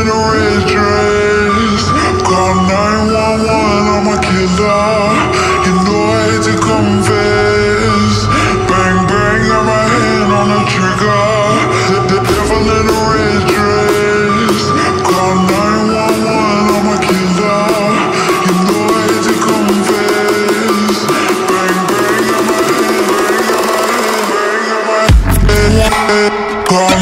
in a red dress. Call 911, I'm a killer. You know I hate to confess. Bang, bang, got my hand on the trigger. The devil in a red dress. Call 911, I'm a killer. You know I hate to confess. Bang, bang, got my hand, bang, got my hand, bang, got my hand. Call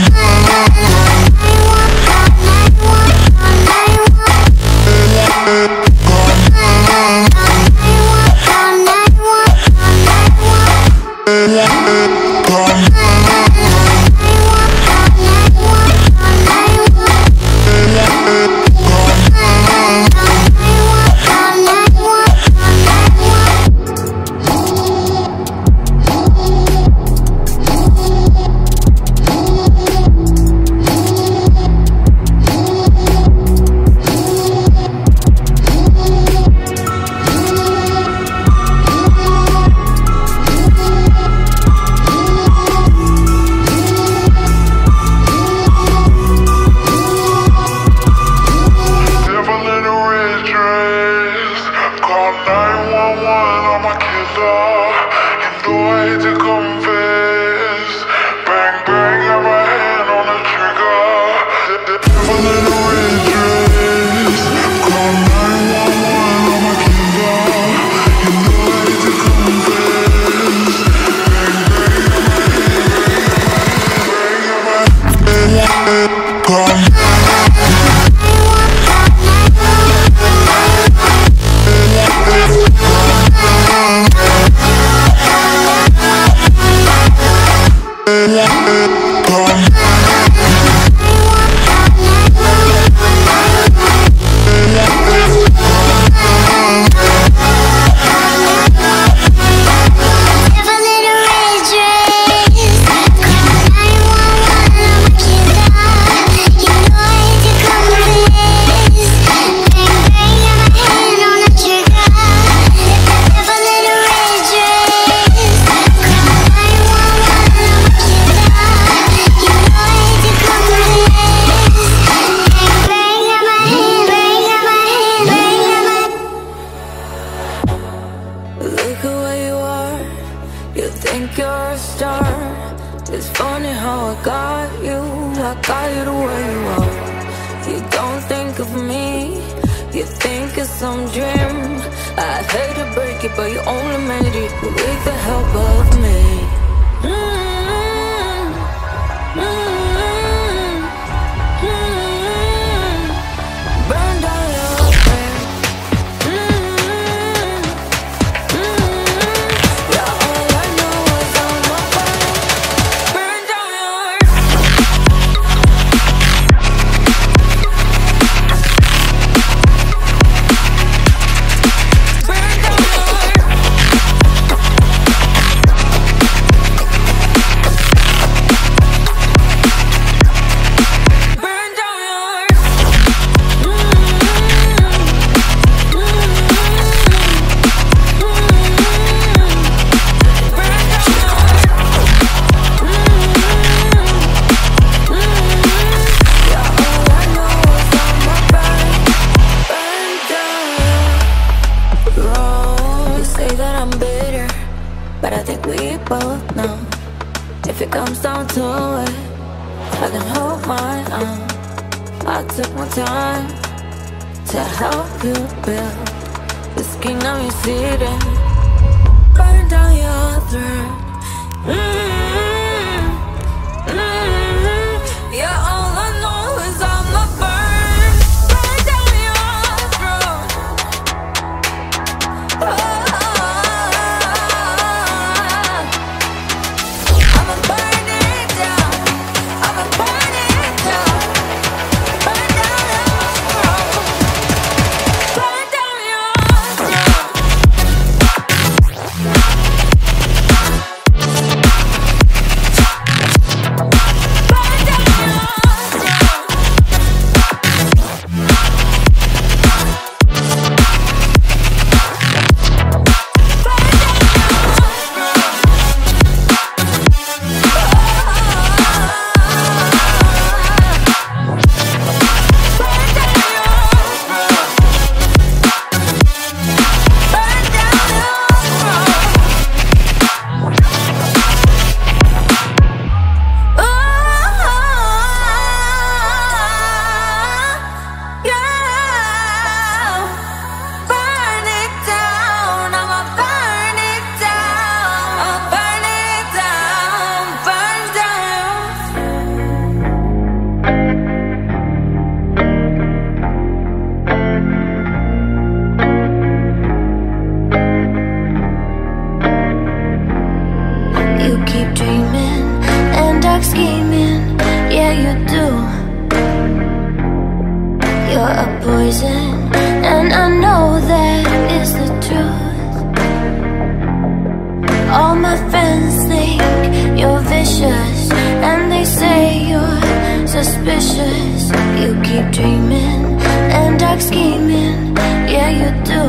precious. You keep dreaming and dark scheming, yeah you do.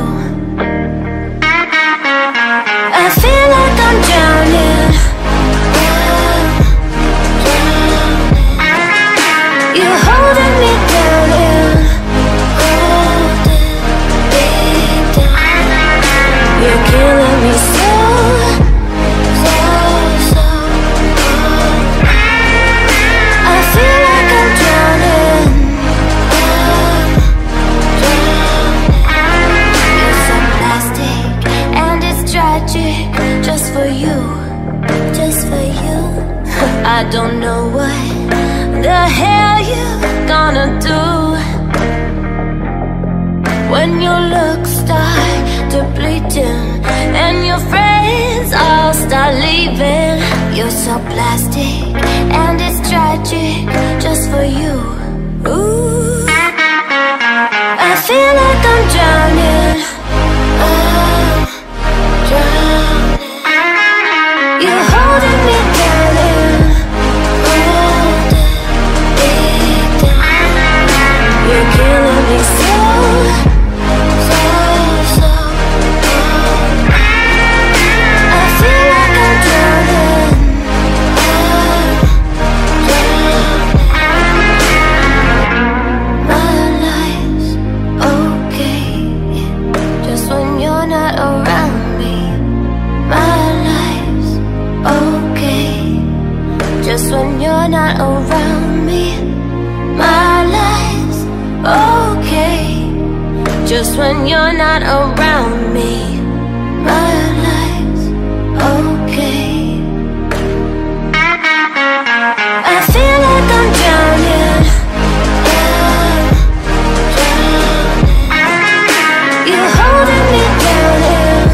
I feel like I'm drowning. You're holding me down, you're killing me so, so, so. I feel like I'm drowning. You're so plastic and it's tragic, just for you, just for you. I don't know what the hell you gonna do when your looks start depleting and your friends all start leaving. You're so plastic and it's tragic, just for you. Ooh, I feel like I'm drowning. I'm drowning. You're holding me down, you're killing me so, so, so. I feel like I'm drowning. My life's okay, just when you're not around me. My life's okay, just when you're not around me. My life's okay, just when you're not around me. My life's okay. I feel like I'm drowning. You're holding me down,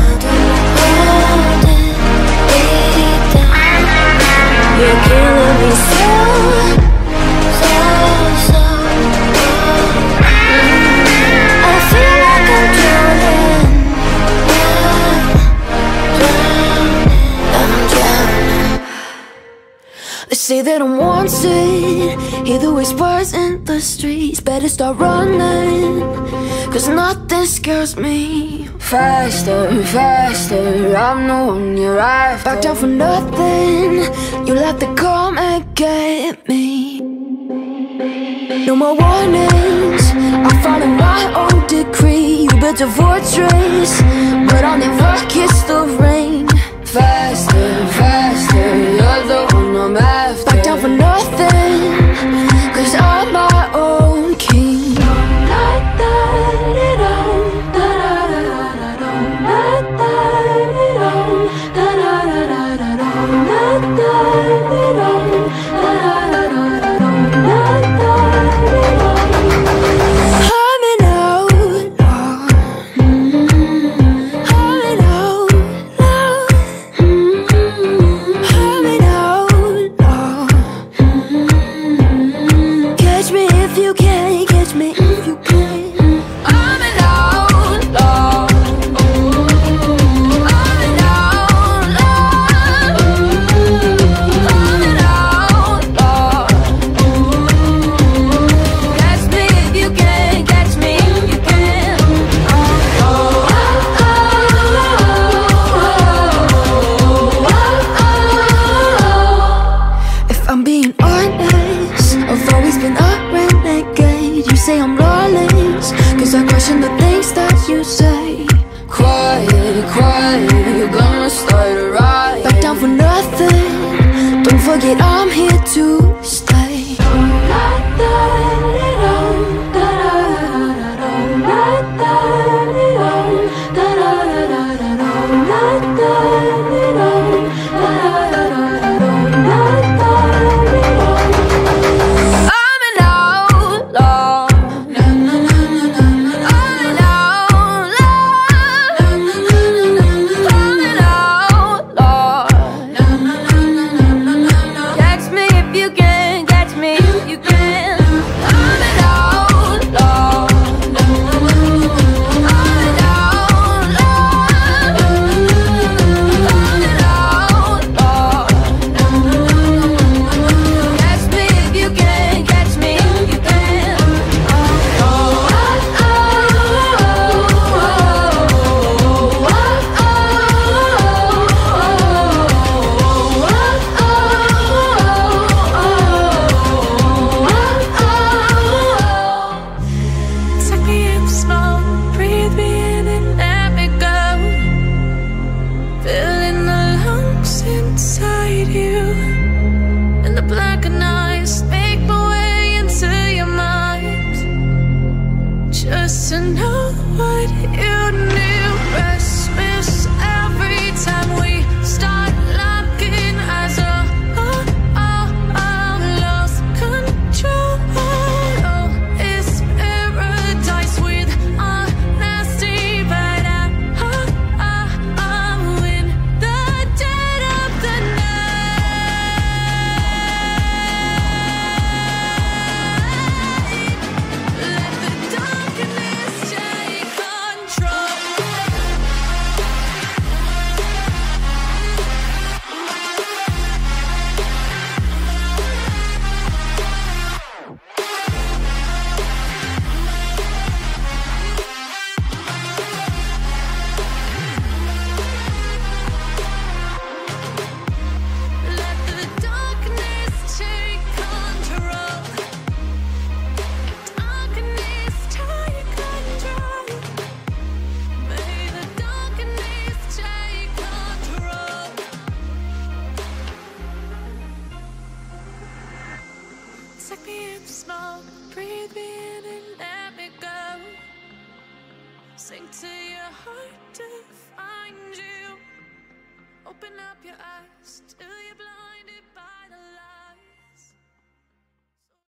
you're killing me so, so, so. I feel like I'm drowning. I'm drowning. They say that I'm wanted, hear the whispers in the streets. Better start running, cause nothing scares me. Faster, faster, I'm the one you're after. Back down for nothing, you'll have to come and get me. No more warnings, I'm following my own decree. You built a fortress, but I'll never kiss the rain. Faster, faster, you're the one I'm after. Back down for nothing, cause I'm my own king. Forget I'm here to stay. Catch me Sink to your heart to find you. Open up your eyes till you're blinded by